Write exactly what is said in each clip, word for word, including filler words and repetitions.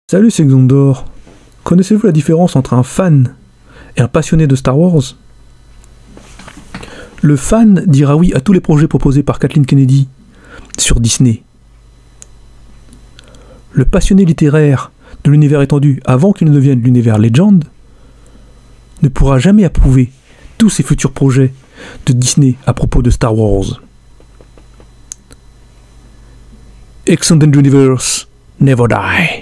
Salut, c'est Xondor. Connaissez-vous la différence entre un fan et un passionné de Star Wars? Le fan dira oui à tous les projets proposés par Kathleen Kennedy sur Disney. Le passionné littéraire de l'univers étendu avant qu'il ne devienne l'univers Legend ne pourra jamais approuver tous ces futurs projets de Disney à propos de Star Wars. Extended Universe never die.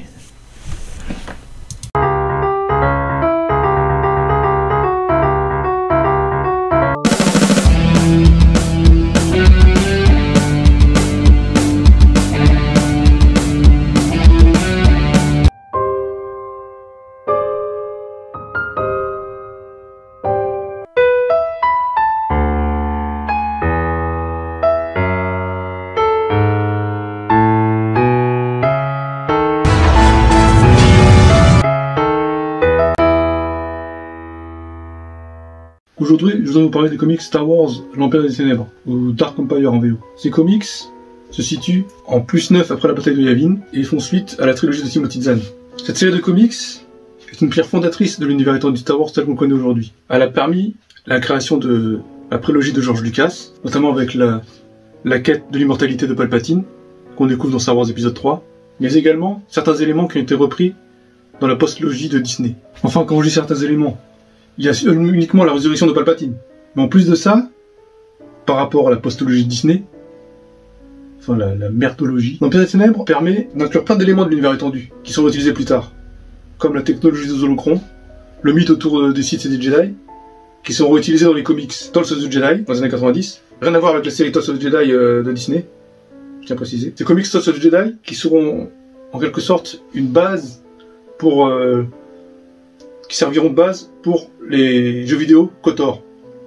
Aujourd'hui, je voudrais vous parler des comics Star Wars, l'Empire des Ténèbres, ou Dark Empire en V O. Ces comics se situent en plus neuf après la bataille de Yavin, et ils font suite à la trilogie de Timothy Zahn. Cette série de comics est une pierre fondatrice de l'univers étendu Star Wars tel qu'on le connaît aujourd'hui. Elle a permis la création de la prélogie de George Lucas, notamment avec la, la quête de l'immortalité de Palpatine, qu'on découvre dans Star Wars épisode trois, mais également certains éléments qui ont été repris dans la post-logie de Disney. Enfin, quand je dis certains éléments, il y a uniquement la résurrection de Palpatine. Mais en plus de ça, par rapport à la postologie de Disney, enfin la, la merdologie, l'Empire des Ténèbres permet d'inclure plein d'éléments de l'univers étendu, qui sont utilisés plus tard, comme la technologie des holocrons, le mythe autour des Sith et des Jedi, qui sont réutilisés dans les comics Tales of the Jedi, dans les années quatre-vingt-dix, rien à voir avec la série Tales of the Jedi euh, de Disney, je tiens à préciser. Ces comics Tales of the Jedi, qui seront en quelque sorte une base pour... Euh, qui serviront de base pour les jeux vidéo KOTOR.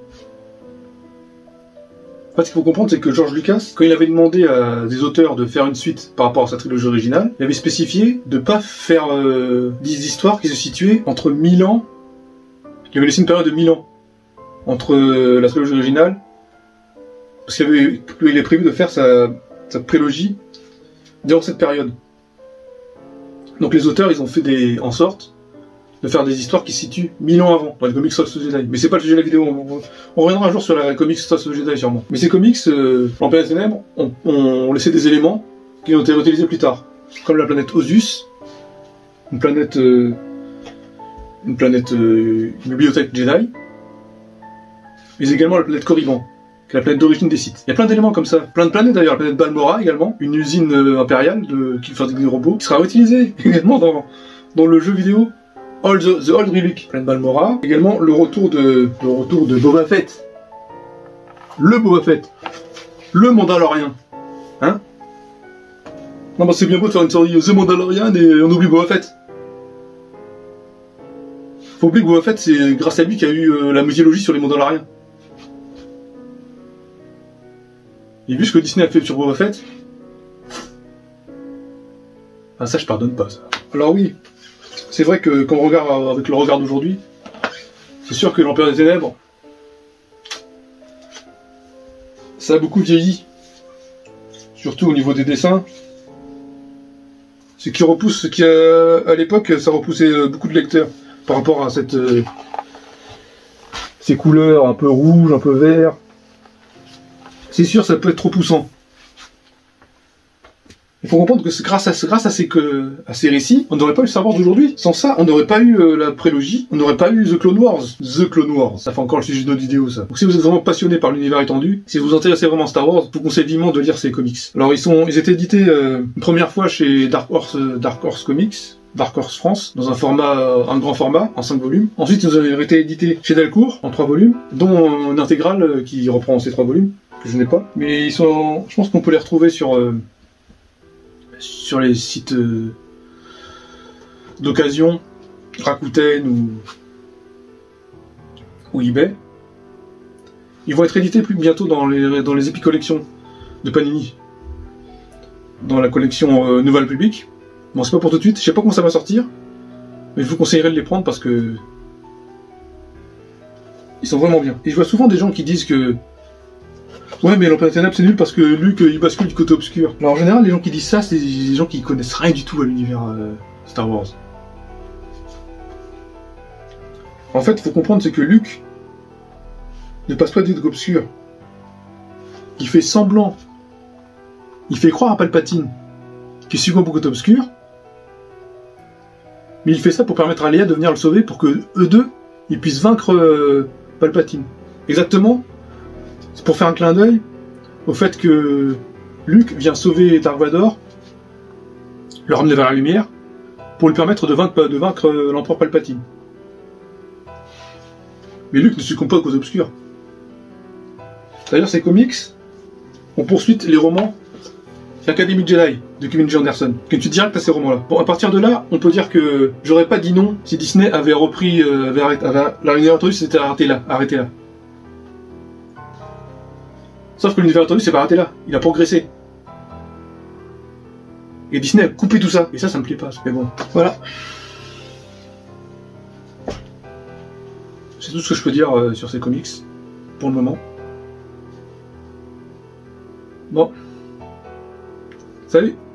En fait, ce qu'il faut comprendre, c'est que George Lucas, quand il avait demandé à des auteurs de faire une suite par rapport à sa trilogie originale, il avait spécifié de ne pas faire euh, des histoires qui se situaient entre mille ans. Il avait laissé une période de mille ans entre euh, la trilogie originale, parce qu'il avait, il est prévu de faire sa, sa prélogie durant cette période. Donc les auteurs, ils ont fait des, en sorte de faire des histoires qui se situent mille ans avant, dans les comics Star Wars Jedi. Mais c'est pas le sujet de la vidéo, on, on reviendra un jour sur la comics Star Wars Jedi sûrement. Mais ces comics, euh, l'Empire des Ténèbres, ont on, on laissé des éléments qui ont été réutilisés plus tard. Comme la planète Osus, une planète... Euh, une planète... Euh, une bibliothèque Jedi, mais également la planète Korriban, qui est la planète d'origine des Sith. Il y a plein d'éléments comme ça. Plein de planètes d'ailleurs, la planète Balmora également, une usine euh, impériale de, qui fabrique des robots, qui sera réutilisée également dans, dans le jeu vidéo All the, the Old Republic, plein de Balmora. Également le retour de le retour de Boba Fett. Le Boba Fett. Le Mandalorien. Hein? Non bah c'est bien beau de faire une série The Mandalorian et on oublie Boba Fett. Faut oublier que Boba Fett, c'est grâce à lui qu'il y a eu euh, la mythologie sur les Mandaloriens. Et vu ce que Disney a fait sur Boba Fett, ah ça je pardonne pas ça. Alors oui. C'est vrai que quand on regarde avec le regard d'aujourd'hui, c'est sûr que l'Empire des Ténèbres, ça a beaucoup vieilli. Surtout au niveau des dessins. Ce qui repousse, ce qui a, à l'époque, ça repoussait beaucoup de lecteurs par rapport à cette, euh, ces couleurs un peu rouges, un peu vert. C'est sûr, ça peut être trop poussant. Il faut comprendre que c'est grâce à, grâce à ces, que, à ces récits, on n'aurait pas eu Star Wars d'aujourd'hui. Sans ça, on n'aurait pas eu euh, la prélogie, on n'aurait pas eu The Clone Wars. The Clone Wars, ça fait encore le sujet de notre vidéo, ça. Donc si vous êtes vraiment passionné par l'univers étendu, si vous vous intéressez vraiment à Star Wars, je vous conseille vivement de lire ces comics. Alors ils sont, ils étaient édités euh, une première fois chez Dark Horse, euh, Dark Horse Comics, Dark Horse France, dans un format, euh, un grand format, en cinq volumes. Ensuite, ils ont été édités chez Delcourt, en trois volumes, dont une intégrale euh, qui reprend ces trois volumes, que je n'ai pas. Mais ils sont, je pense qu'on peut les retrouver sur... Euh, sur les sites euh, d'occasion, Rakuten ou, ou eBay. Ils vont être édités plus bientôt dans les, dans les Epic Collections de Panini. Dans la collection euh, Nouvelle Public. Bon, c'est pas pour tout de suite, je sais pas comment ça va sortir, mais je vous conseillerais de les prendre parce que ils sont vraiment bien. Et je vois souvent des gens qui disent que Ouais, mais l'Empire des Ténèbres c'est nul parce que Luke il bascule du côté obscur. Alors en général, les gens qui disent ça, c'est des gens qui connaissent rien du tout à l'univers euh, Star Wars. En fait, il faut comprendre, c'est que Luke ne passe pas des trucs obscurs. Il fait semblant. Il fait croire à Palpatine qu'il succombe au côté obscur. Mais il fait ça pour permettre à Leia de venir le sauver pour que eux deux, ils puissent vaincre euh, Palpatine. Exactement. C'est pour faire un clin d'œil au fait que Luke vient sauver Dark Vador, le ramener vers la lumière, pour lui permettre de vaincre, de vaincre euh, l'empereur Palpatine. Mais Luke ne succombe pas aux causes obscures. D'ailleurs, ces comics ont poursuite les romans L'Académie Jedi de Kevin J. Anderson, qui est direct à ces romans-là. Bon, à partir de là, on peut dire que j'aurais pas dit non si Disney avait repris, euh, avait arrêté, avait, l'univers introduit s'était arrêté là, arrêté là. Sauf que l'univers introduit s'est pas arrêté là, il a progressé. Et Disney a coupé tout ça, et ça, ça me plaît pas. Mais bon, voilà. C'est tout ce que je peux dire euh, sur ces comics, pour le moment. Bon. Salut!